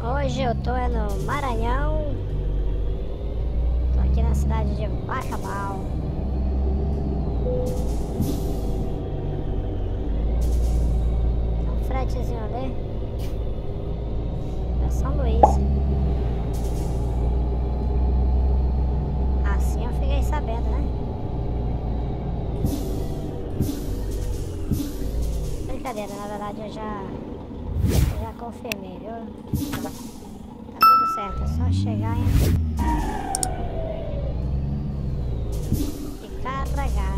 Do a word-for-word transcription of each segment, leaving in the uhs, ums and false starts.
Hoje eu tô é no Maranhão. Tô aqui na cidade de Bacabal. Tem um fretezinho ali pra São Luís. Assim eu fiquei sabendo, né? Brincadeira, na verdade eu já, eu já confirmei, viu? Tá tudo certo, é só chegar e, e carregar.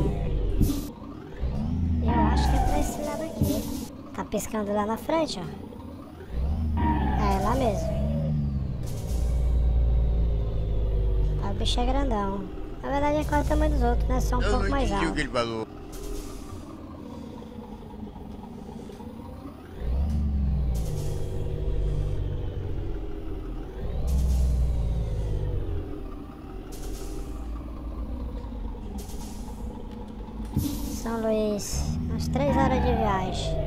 Eu acho que é pra esse lado aqui. Tá piscando lá na frente, ó. É, lá mesmo. Tá, o bicho é grandão. Na verdade é quase o tamanho dos outros, né? Só um eu pouco não mais entendi alto. o que ele falou. São Luís, umas três horas de viagem.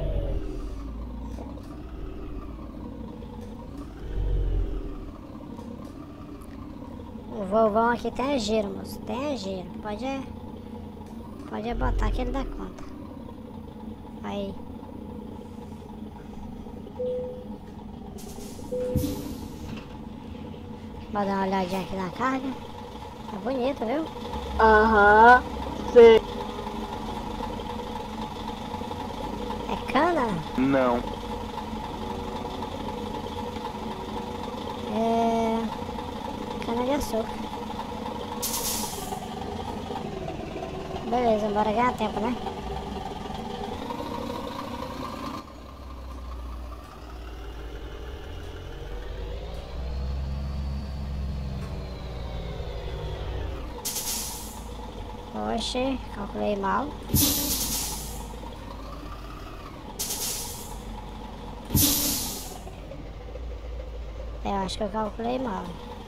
O vovão aqui tem a giro, moço. Tem a giro. Pode é, pode é botar que ele dá conta. Aí. Vou dar uma olhadinha aqui na carga. Tá bonito, viu? Aham, sei. É cana? Não. É... cana de açúcar. Beleza, bora ganhar tempo, né? Oxe, calculei mal. Eu acho que eu calculei mal.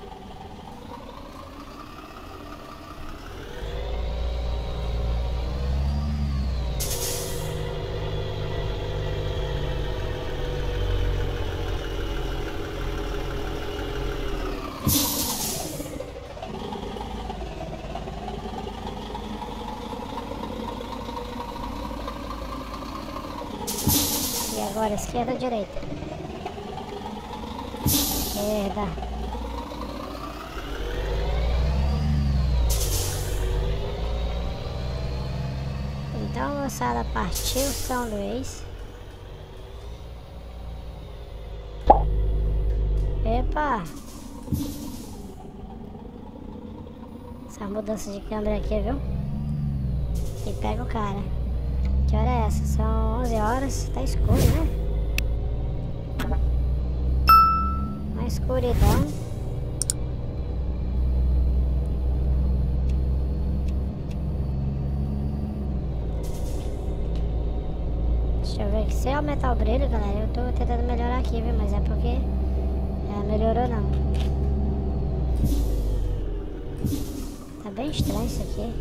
E agora, esquerda ou direita? Esquerda. Então, moçada, partiu São Luís. Epa! Essa mudança de câmera aqui, viu? E pega o cara. Que hora é essa? São onze horas. Tá escuro, né? Uma escuridão. Deixa eu ver aqui. Se eu aumentar o brilho, galera, eu tô tentando melhorar aqui, viu? Mas é porque é, melhorou não. Tá bem estranho isso aqui.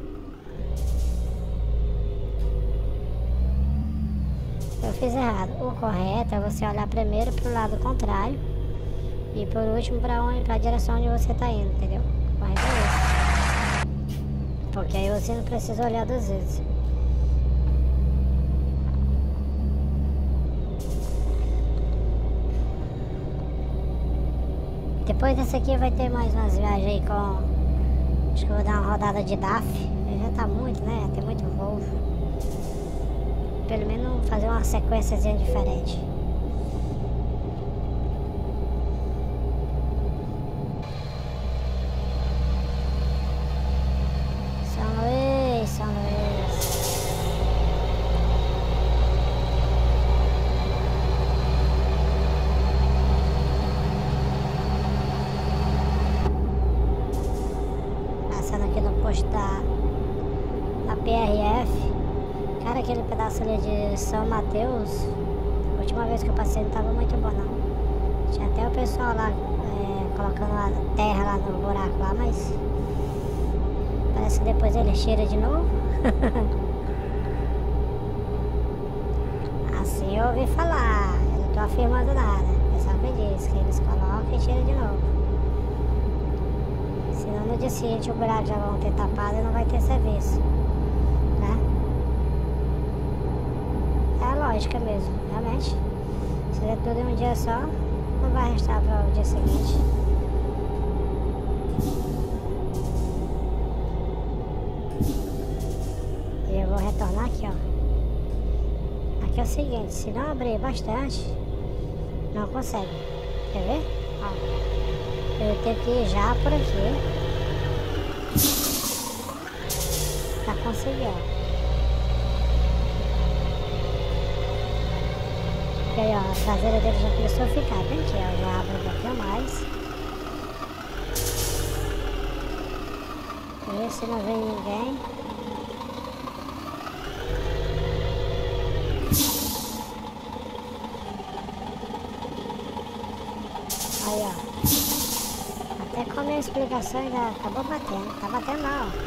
Eu fiz errado. O correto é você olhar primeiro pro lado contrário e por último pra onde, pra direção onde você tá indo, entendeu? O correto é esse. Porque aí você não precisa olhar duas vezes. Depois dessa aqui vai ter mais umas viagens aí com... acho que eu vou dar uma rodada de D A F. Já tá muito, né? Tem muito voo. Pelo menos fazer uma sequênciazinha diferente. São Luís, São Luís. Passando aqui no posto da, da P R F. Cara, aquele pedaço ali de São Mateus, a última vez que eu passei não tava muito bom não. Tinha até o pessoal lá é, colocando a terra lá no buraco lá, mas parece que depois ele cheira de novo. Assim eu ouvi falar, eu não tô afirmando nada, eu só acredito. vez que eles colocam e tiram de novo. Senão no dia seguinte o buraco já vão ter tapado e não vai ter serviço, né? É a lógica mesmo, realmente. Se der tudo em um dia só, não vai restar para o dia seguinte. E eu vou retornar aqui, ó. Aqui é o seguinte, se não abrir bastante, não consegue. Quer ver? Ó. Eu tenho que ir já por aqui pra conseguir, ó. E aí, ó, a traseira dele já começou a ficar bem aqui, ó. Já abre um pouquinho mais. E se não vem ninguém. Aí, ó. Até com a minha explicação ainda acabou batendo. Tá batendo não, ó.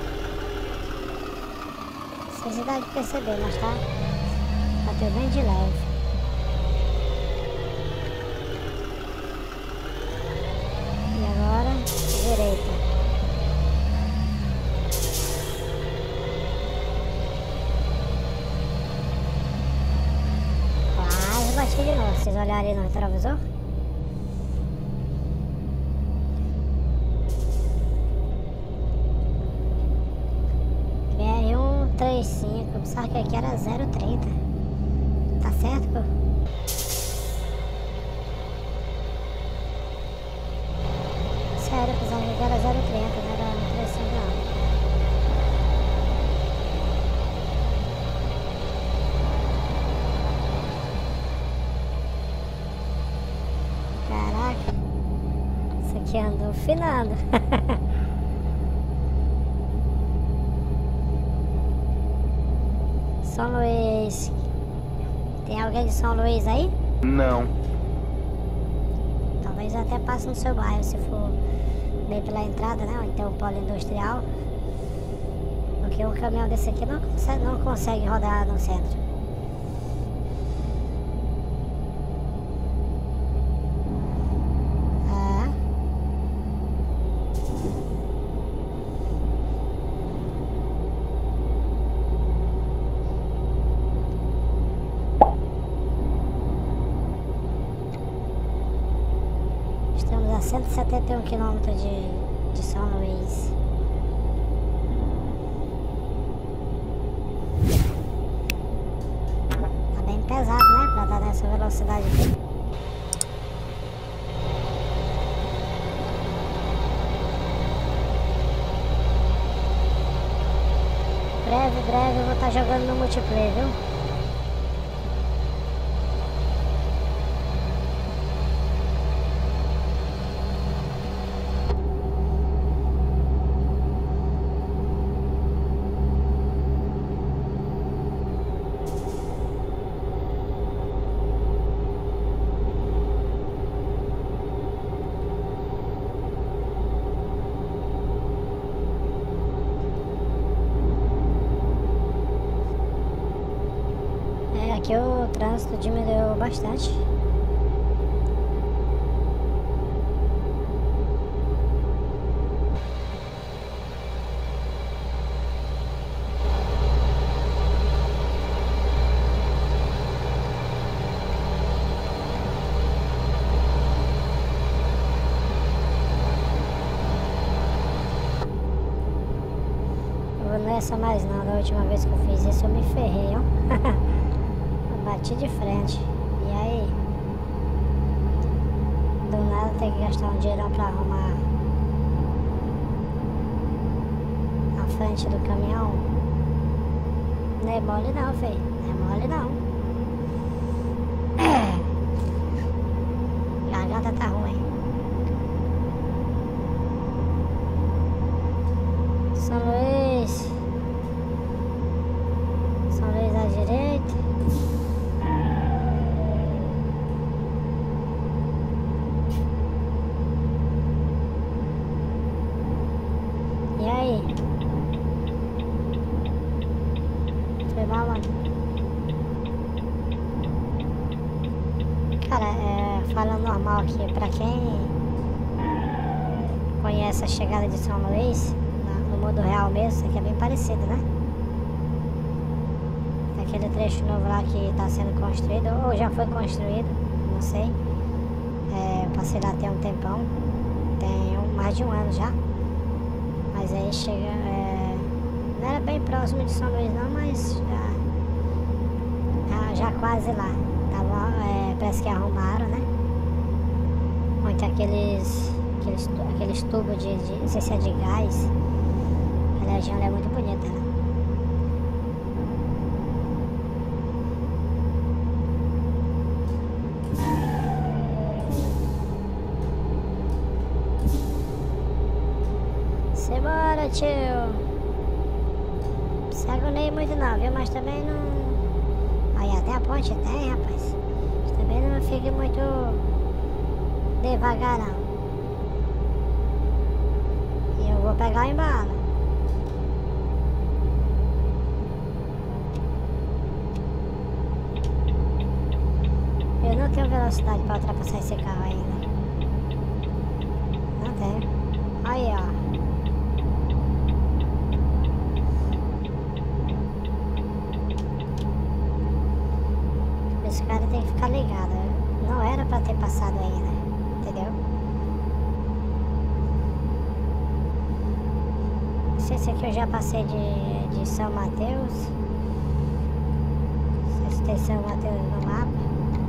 Vocês não dá de perceber, mas tá. Bateu bem de leve. E agora, direita. Quase bati de novo. Vocês olharem no retrovisor? B R cento e trinta e cinco, pensava que aqui era zero trinta. Tá certo, pô? Sério, pensava que aqui era zero trinta, não era trinta e cinco não. Caraca, isso aqui andou finando. São Luís. Tem alguém de São Luís aí? Não. Talvez até passe no seu bairro, se for bem pela entrada, né? Ou então o polo industrial. Porque um caminhão desse aqui não consegue, não consegue rodar no centro. É. Estamos a cento e setenta e um quilômetros de, de São Luís. Tá bem pesado, né? Pra estar nessa velocidade aqui. Breve, breve eu vou estar jogando no multiplayer, viu? Aqui o trânsito diminuiu bastante. Eu vou nessa mais não, da última vez que eu fiz isso eu me ferrei, ó. Bati de frente. E aí? Do nada tem que gastar um dinheiro pra arrumar a frente do caminhão. Não é mole não, filho. Não é mole não. Garganta tá ruim. São Luís. São Luís à direita. E aí? Foi mal, mano? É, falando normal aqui, pra quem conhece a chegada de São Luís, no mundo real mesmo, isso aqui é bem parecido, né? Aquele trecho novo lá que está sendo construído, ou já foi construído, não sei. É, eu passei lá tem um tempão, tem um, mais de um ano já. Mas aí chega, é, não era bem próximo de São Luís não, mas já, já, já quase lá. Tava, é, parece que arrumaram, né? Muito aqueles, aqueles, aqueles tubos de, de, não sei se é de gás. A região é muito bonita, né? Simbora, tio! Não se agonie muito não, viu? Mas também não... Aí até a ponte tem, rapaz. Mas também não fique muito devagar, não. E eu vou pegar o embalo. Eu não tenho velocidade para ultrapassar esse carro ainda. Não tenho. Aí, ó. Esse cara tem que ficar ligado. Não era para ter passado ainda. Entendeu? Não sei se aqui eu já passei de, de São Mateus. Não sei se tem São Mateus no mapa.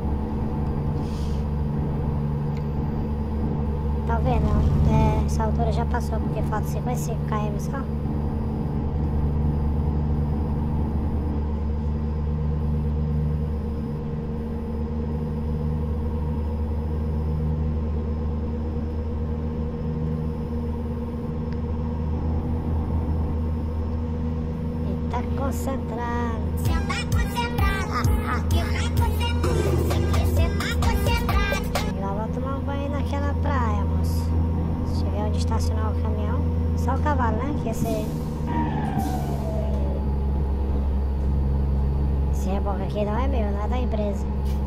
Talvez não, é, essa altura já passou porque falta cinquenta e cinco quilômetros só. E tá concentrado. Você tá concentrado. Ah, ah. Você tá concentrado. Lá vou tomar um banho naquela praia, moço. Se tiver onde estacionar o caminhão, só o cavalo, né? Que esse, esse reboque aqui não é meu, não é da empresa.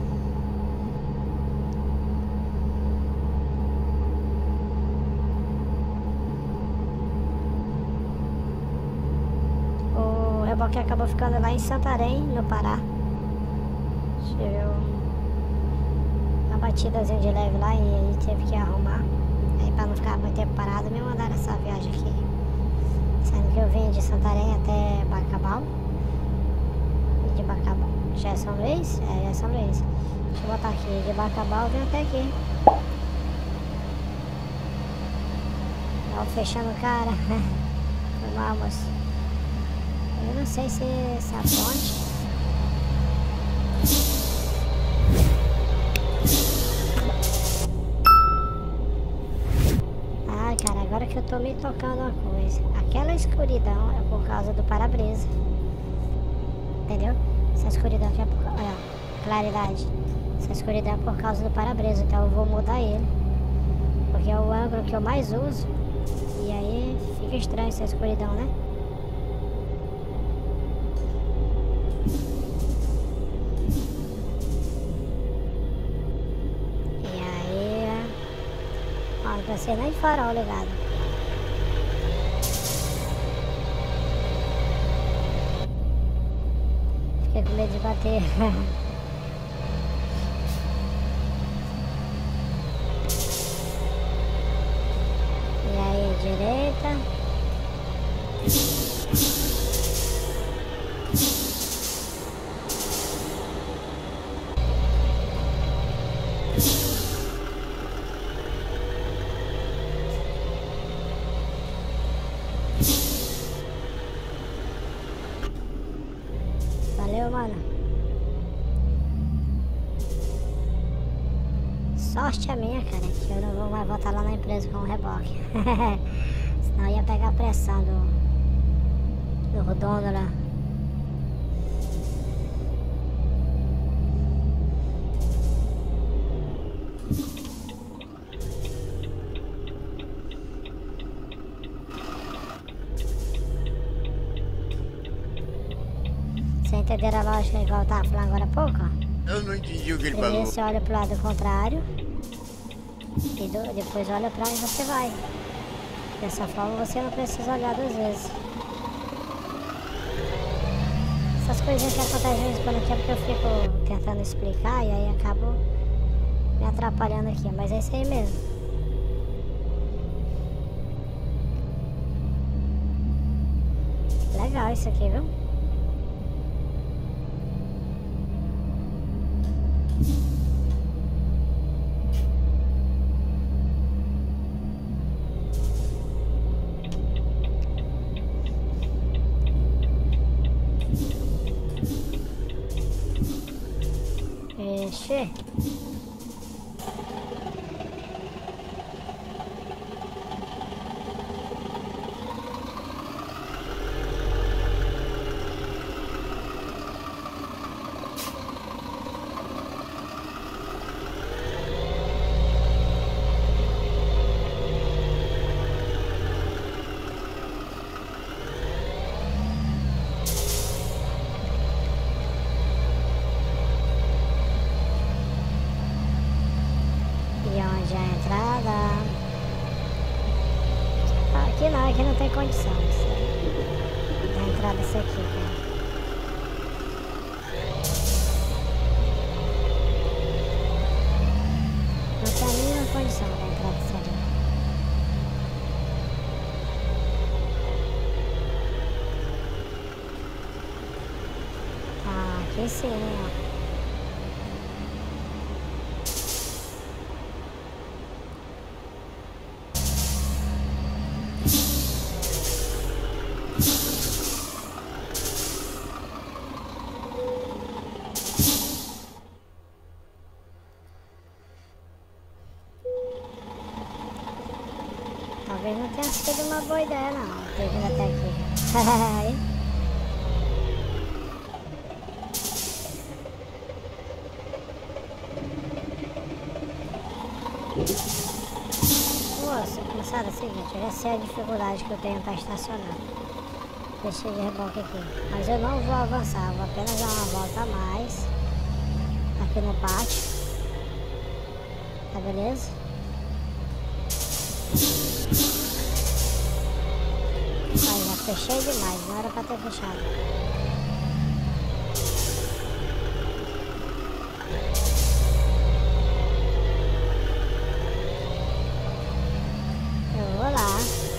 O reboque acabou ficando lá em Santarém, no Pará. Deixa eu ver uma batidazinha de leve lá e aí teve que arrumar. Aí pra não ficar muito tempo parado, me mandaram essa viagem aqui. Sendo que eu vim de Santarém até Bacabal. E de Bacabal. Já é São Luís? É, já é São Luís. Deixa eu botar aqui. De Bacabal eu vim até aqui. Ó, fechando o cara. Foi mal, moço. Eu não sei se essa ponte. Ah, cara, agora que eu tô me tocando uma coisa. Aquela escuridão é por causa do para-brisa. Entendeu? Essa escuridão aqui é por causa... Olha, claridade. Essa escuridão é por causa do para-brisa. Então eu vou mudar ele. Porque é o ângulo que eu mais uso. E aí fica estranho essa escuridão, né? Não precisa nem de farol ligado. Fiquei com medo de bater. E aí, direita. Valeu, mano. Sorte a minha, cara, que eu não vou mais voltar lá na empresa com o reboque. Senão ia pegar a pressão do, do dono lá. Você entenderam a lógica igual eu tava falando agora há pouco, ó? Eu não entendi o que ele Primeiro falou. você olha pro lado contrário e do, depois olha pra onde você vai. Dessa forma você não precisa olhar duas vezes. Essas coisinhas que acontecem de vez em quando aqui é porque eu fico tentando explicar e aí acabo me atrapalhando aqui, mas é isso aí mesmo. Legal isso aqui, viu? Ixi. E onde é a entrada? Aqui não, aqui não tem condição. A entrada é essa aqui, cara. Não tem a mínima condição da entrada dessa aqui. Ah, aqui sim, ó. Talvez não tenha sido uma boa ideia não, ter vindo até aqui. Moça, moçada, é o seguinte, eu já sei a dificuldade que eu tenho para estacionar. Deixei de reboque aqui. Mas eu não vou avançar, eu vou apenas dar uma volta a mais aqui no pátio. Tá beleza? Aí já fechei demais, não era pra ter fechado. Eu vou lá.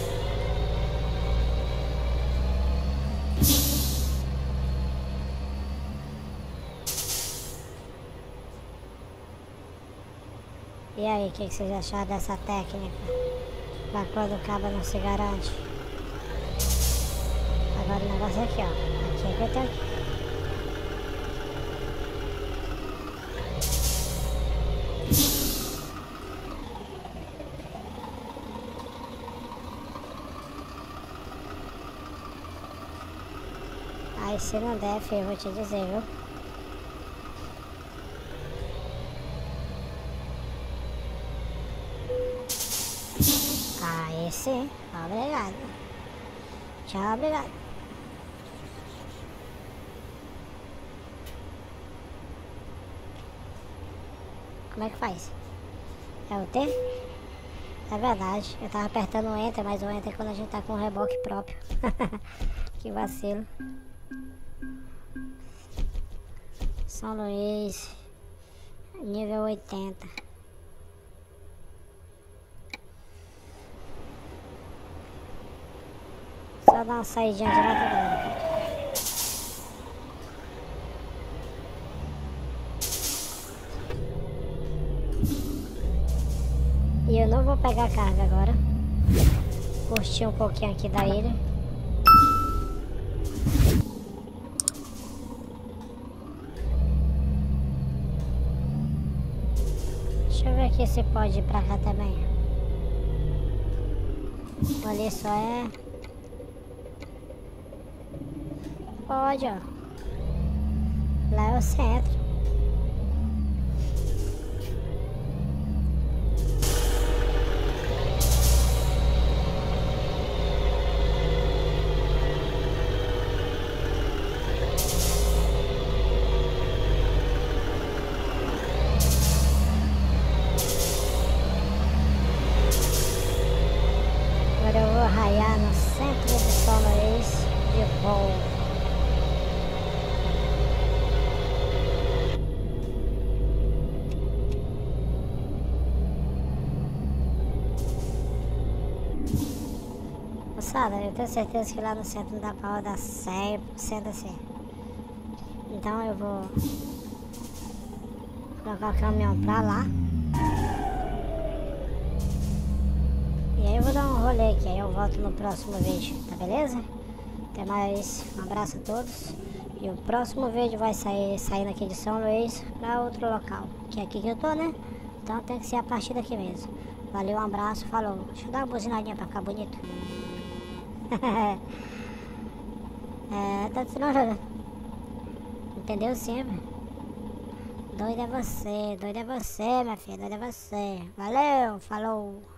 E aí, o que, que vocês acharam dessa técnica? Pra quando o cabo não se garante? Agora o negócio é aqui, ó. Aqui é que eu tenho que... Aí se não der, filho, eu vou te dizer, viu? Aí sim, obrigado. Tchau, obrigado. Como é que faz? É o T? É verdade, eu tava apertando o Enter, mas o Enter é quando a gente tá com o reboque próprio. Que vacilo. São Luís, nível oitenta. Só dar uma saidinha de lá pra galera. E eu não vou pegar carga agora. Curtir um pouquinho aqui da ilha. Deixa eu ver aqui se pode ir pra cá também. Ali só é... Pode, ó. Lá é o centro. de voo. Moçada, eu tenho certeza que lá no centro não dá pra rodar cem por cento assim. Então eu vou colocar o caminhão pra lá. E aí eu vou dar um rolê aqui, aí eu volto no próximo vídeo, tá beleza? Até mais, um abraço a todos. E o próximo vídeo vai sair saindo aqui de São Luís pra outro local. Que é aqui que eu tô, né? Então tem que ser a partir daqui mesmo. Valeu, um abraço, falou. Deixa eu dar uma buzinadinha pra ficar bonito. É, tá desfilando. Entendeu sempre? Doido é você, doido é você, minha filha, doido é você. Valeu, falou.